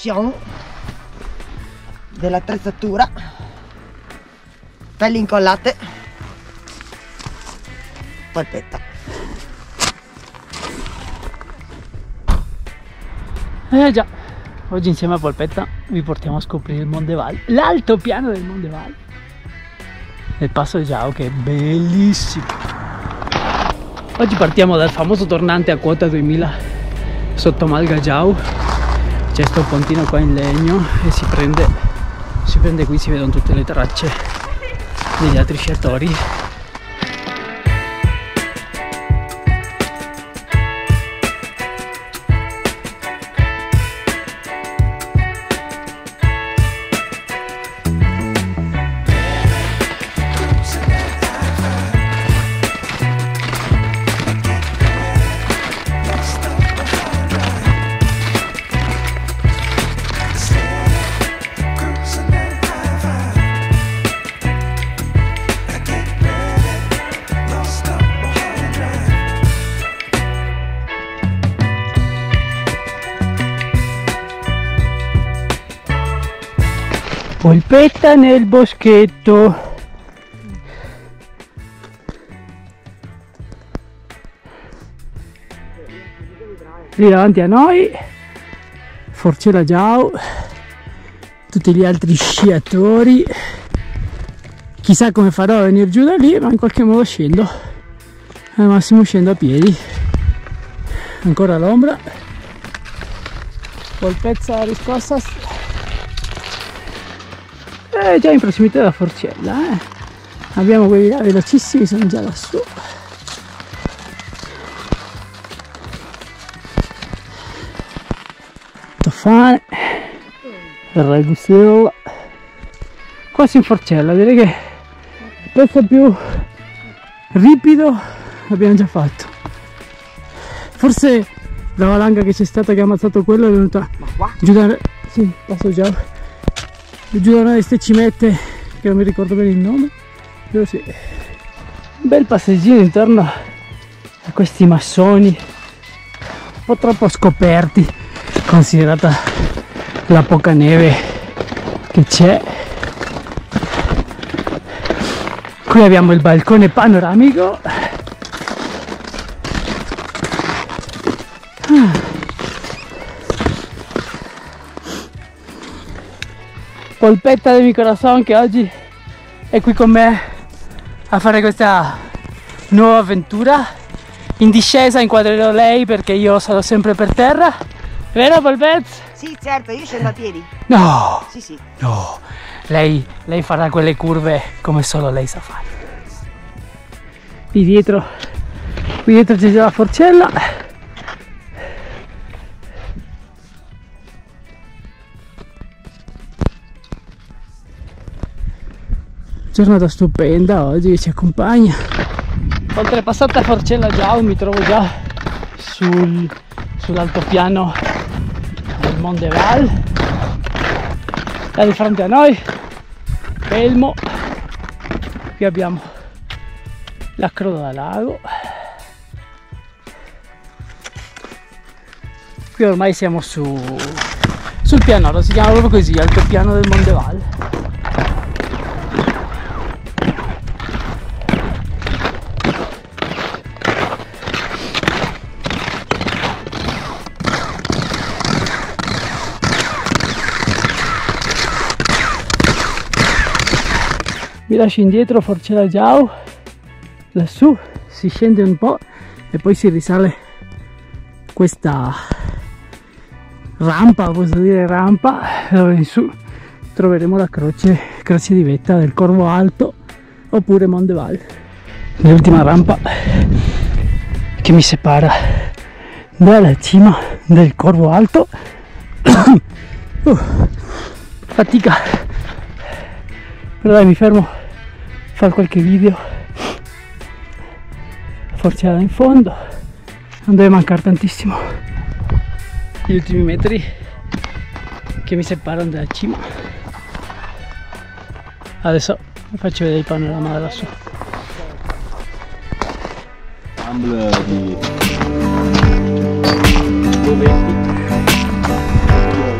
l'installazione dell'attrezzatura, pelli incollate, polpetta. Già, oggi insieme a Polpetta vi portiamo a scoprire il Monte Val, l'altopiano del Monte Val, del Passo Giao, che è bellissimo. Oggi partiamo dal famoso tornante a quota 2000 sotto Malga Giao. C'è sto pontino qua in legno e si prende qui, si vedono tutte le tracce degli altri sciatori. Polpetta nel boschetto. Lì davanti a noi Forcella Giao, tutti gli altri sciatori. Chissà come farò a venire giù da lì, ma in qualche modo scendo. Al massimo scendo a piedi. Ancora l'ombra. Polpezza riscossa. Già in prossimità della Forcella, abbiamo quelli là velocissimi, sono già lassù. Tofane, Ragusella, quasi in Forcella. Direi che il pezzo più ripido l'abbiamo già fatto. Forse la valanga che c'è stata, che ha ammazzato quello, è venuta giù da... sì, Passo Giao, giù da una di ste cimette che non mi ricordo bene il nome, però sì. Un bel passeggino intorno a questi massoni un po' troppo scoperti, considerata la poca neve che c'è. Qui abbiamo il balcone panoramico. Polpetta del mio corazon, che oggi è qui con me a fare questa nuova avventura. In discesa inquadrerò lei perché io sarò sempre per terra. Vero Polpezza? Sì, certo, io scendo a piedi. No! Sì, sì. No! Lei farà quelle curve come solo lei sa fare. Qui dietro c'è già la Forcella. Giornata stupenda oggi che ci accompagna. Oltrepassata Forcella Giao mi trovo già sull'altopiano del Monte Val. Là di fronte a noi Pelmo. Qui abbiamo la Croda Lago. Qui ormai siamo sul pianoro, si chiama proprio così, altopiano del Monte Val. Vi lascio indietro Forcella Giao, lassù si scende un po' e poi si risale questa rampa, posso dire rampa, dove in su troveremo la croce di vetta del Corvo Alto oppure Monte Val. L'ultima rampa che mi separa dalla cima del Corvo Alto. Fatica, però dai, mi fermo a fare qualche video. Forcella in fondo, non deve mancare tantissimo. Gli ultimi metri che mi separano dalla cima. Adesso vi faccio vedere il panorama da lassù. Di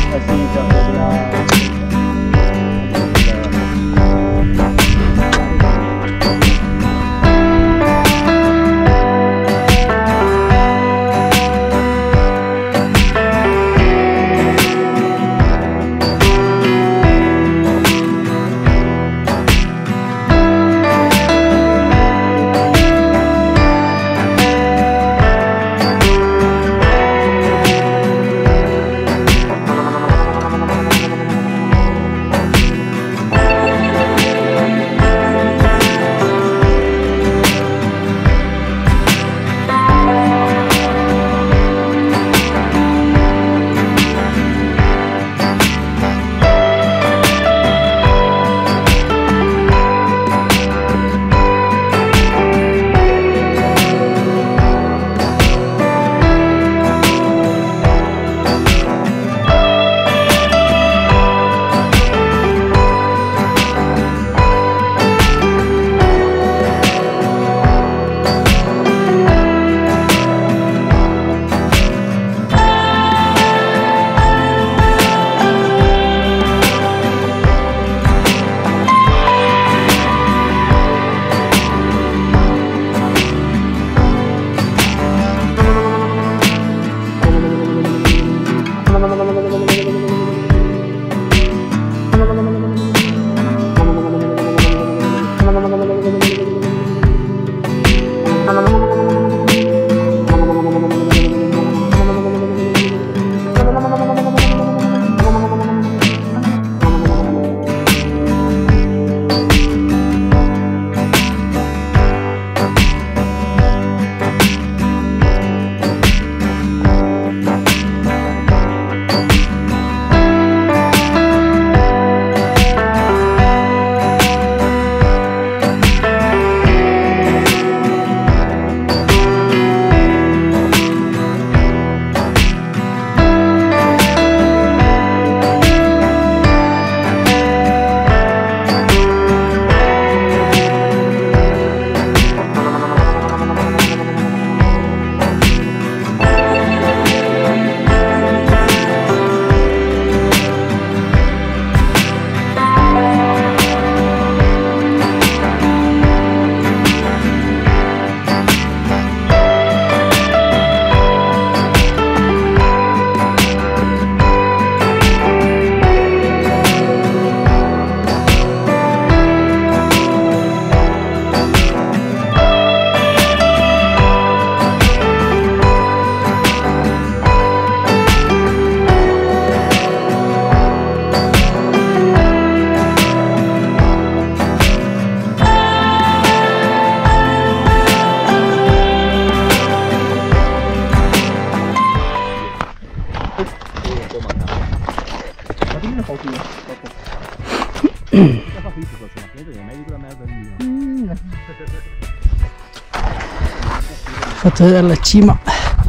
Fatto vedere la cima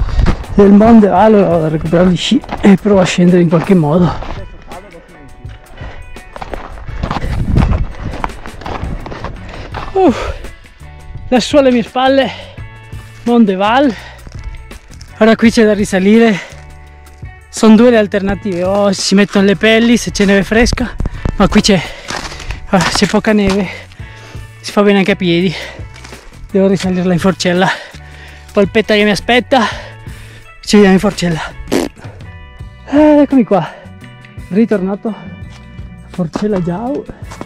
del Monte Val, vado a recuperare gli sci e provo a scendere in qualche modo. Lassù alle mie spalle Monte Val. Ora qui c'è da risalire. Sono due le alternative: o si mettono le pelli se c'è neve fresca, ma qui c'è poca neve, si fa bene anche a piedi. Devo risalirla in forcella. Polpetta che mi aspetta, ci vediamo in forcella. Eccomi qua, ritornato a Forcella Giau.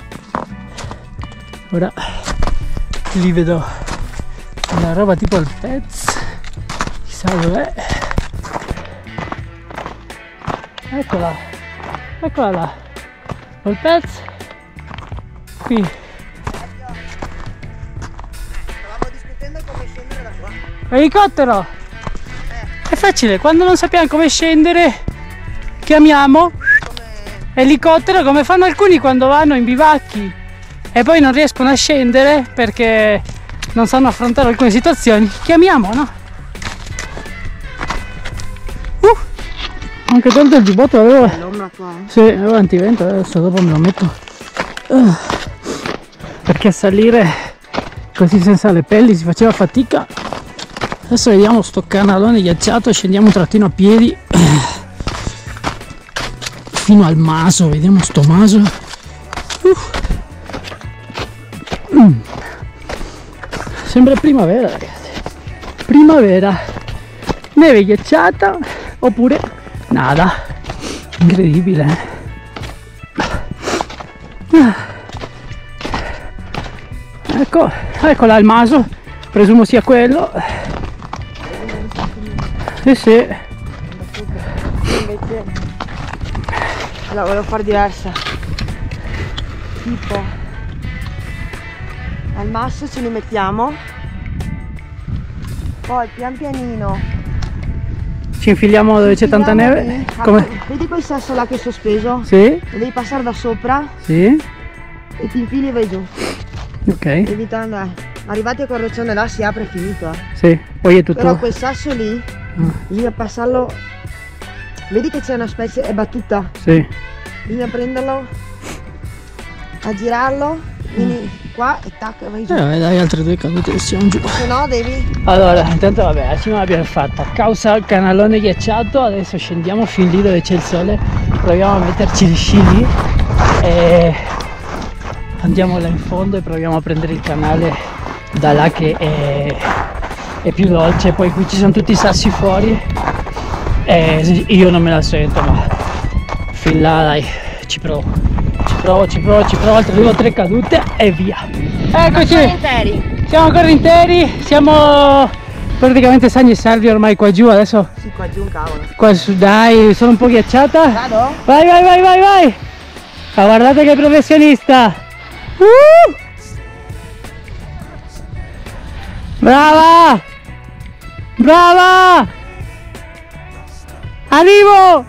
Ora lì vedo una roba tipo il pezzo, chissà dov'è. Eccola, eccola là, il pezzo qui. Stavamo discutendo come scendere da qua. Elicottero! È facile, quando non sappiamo come scendere chiamiamo elicottero, come fanno alcuni quando vanno in bivacchi e poi non riescono a scendere perché non sanno affrontare alcune situazioni. Chiamiamo, no? Anche tolto il giubbotto, avevo... L'ombra qua? Sì, avevo antivento, adesso dopo me lo metto. Perché a salire così senza le pelli si faceva fatica. Adesso vediamo sto canalone ghiacciato, scendiamo un trattino a piedi. fino al maso, vediamo sto maso. Sembra primavera, ragazzi, primavera, neve ghiacciata oppure nada, incredibile. Ecco là il maso, presumo sia quello. Sì. Invece la volevo fare diversa, tipo al masso ce li mettiamo, poi pian pianino ci infiliamo dove c'è tanta neve. Come? Vedi quel sasso là che è sospeso? Sì. Lo devi passare da sopra, Sì. e ti infili e vai giù, Ok. evitando arrivati a quel roccione là si apre, è finito, Sì. Poi è tutto. Però quel sasso lì bisogna passarlo, vedi che c'è una specie, è battuta, Sì. bisogna prenderlo, aggirarlo, vieni qua e tac, vai giù, Dai, altre 2 cadute che siamo giù. se no devi... Allora, intanto vabbè, la cima l'abbiamo fatta. Causa canalone ghiacciato, adesso scendiamo fin lì dove c'è il sole, proviamo a metterci gli sci lì e andiamo là in fondo e proviamo a prendere il canale da là che è più dolce. Poi qui ci sono tutti i sassi fuori e io non me la sento, ma fin là dai, ci provo, altre 2 o 3 cadute e via. Eccoci, siamo ancora interi, siamo praticamente sani e salvi ormai qua giù. Adesso Sì, qua giù un cavolo. qua su, dai, sono un po' ghiacciata. Vado? Vai. Ma guardate che professionista. Brava, arrivo.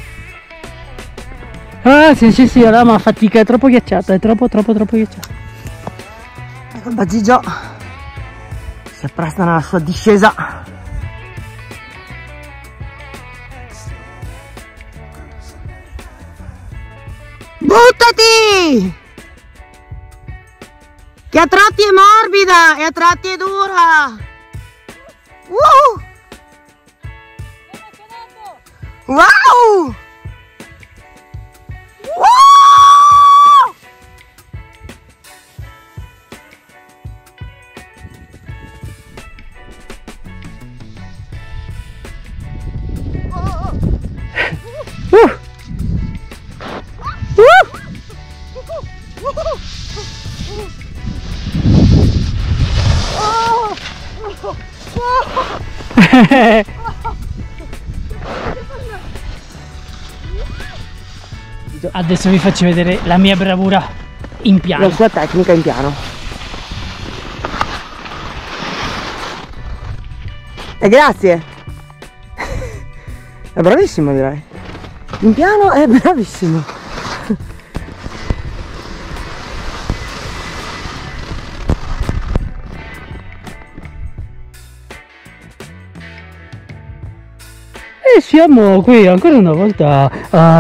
Ah sì, allora, ma fatica, è troppo ghiacciata, è troppo ghiacciata. Ecco il Bagigio si appresta nella sua discesa. Buttati! Che a tratti è morbida e a tratti è dura. Wow! Adesso vi faccio vedere la mia bravura in piano. La sua tecnica in piano. E grazie. È bravissimo, direi. In piano è bravissimo. E siamo qui ancora una volta.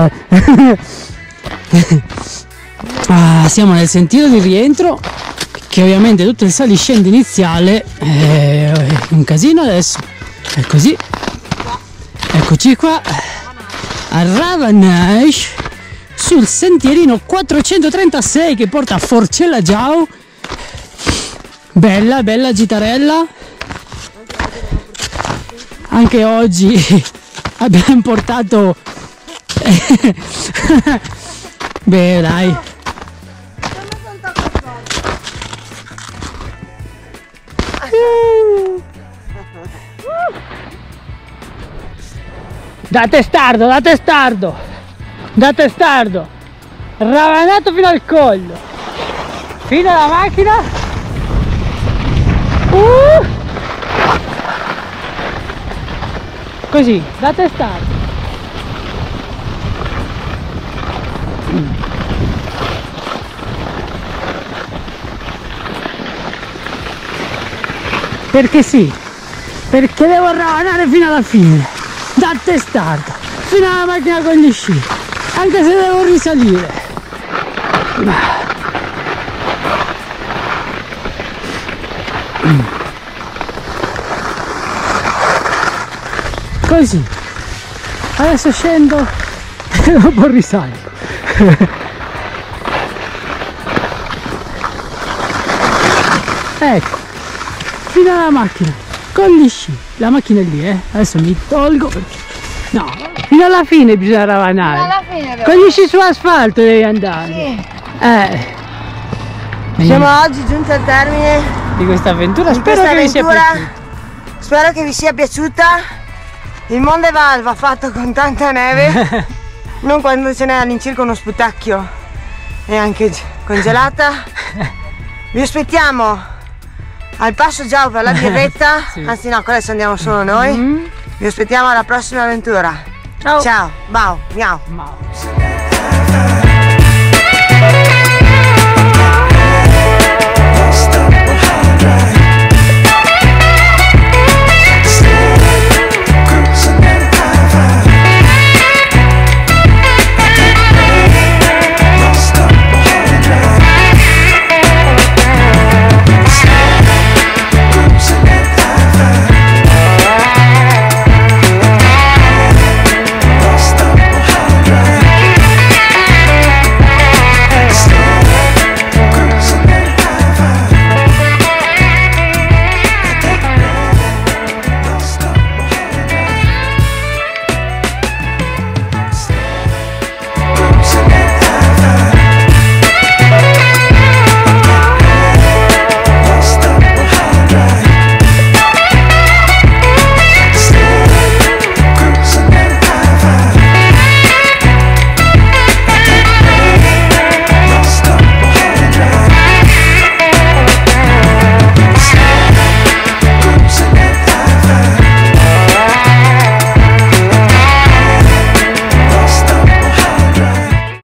Siamo nel sentiero di rientro, che ovviamente tutto il saliscende iniziale è un casino. Adesso è così, eccoci qua a Ravanash sul sentierino 436 che porta a Forcella Giau. Bella gitarella. Anche oggi abbiamo portato beh dai, da testardo, ravanato fino al collo, fino alla macchina. Così, da testardo. Perché sì, perché devo ravanare fino alla fine, da testardo, fino alla macchina con gli sci, anche se devo risalire. Così, adesso scendo e dopo risalgo. Ecco, fino alla macchina con gli sci. La macchina è lì, adesso mi tolgo perché no, fino alla fine bisogna ravanare. Alla fine Con gli sci su asfalto devi andare. Sì. Siamo oggi giunti al termine di questa avventura, di spero questa che vi sia avventura. piaciuta. Spero che vi sia piaciuta. Il Monte Val va fatto con tanta neve, non quando ce n'è all'incirca uno sputacchio e anche congelata. Vi aspettiamo al Passo Giau per la birretta, Sì. anzi no, adesso andiamo solo noi. Vi aspettiamo alla prossima avventura. Ciao. Ciao, bau, miau. Ciao.